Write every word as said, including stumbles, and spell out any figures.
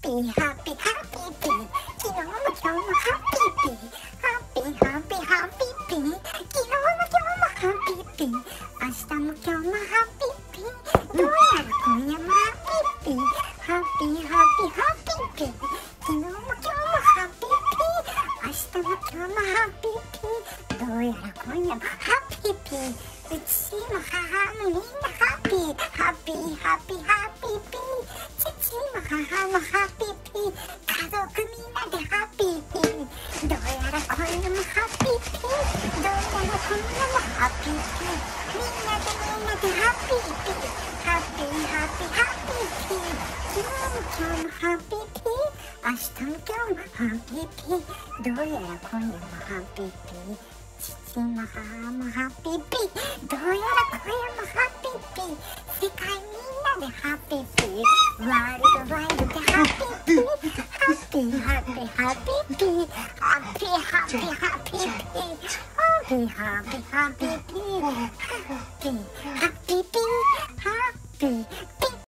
ピーハッピーハッピーピー、昨日も今日もハッピーピー、ハッピーハッピーハッピーピー、昨日も今日もハッピーピー、明日も今日もハッピーピー、どうやら今夜もハッピーピー、ハッピーハッピーハッピーピー、昨日も今日もハッピーピー、明日も今日もハッピーピー、どうやら今夜もハッピーピー、うちも母もみんなハッピー、ハッピーハッピーハッピーピー、父も母もハッピーピー、家族みんなでハッピーピー、どうやら今夜もハッピーピー、どうやら今夜もハッピーピー、みんなでみんなでハッピーピー、ハッピーハッピーハッピーピー、昨日も今日もハッピーピー、明日も今日もハッピーピー、どうやら今夜もハッピーピー、父も母もハッピーピー、どうやら今夜もハッピーピー、世界みんなでハッピーピー、ワールドワイドでハッピーピー、ハッピーハッピーハッピーピー、ハッピーハッピーハッピーピー、ハッピーハッピーハッピーピー、ハッピーハッピーハッピーピー、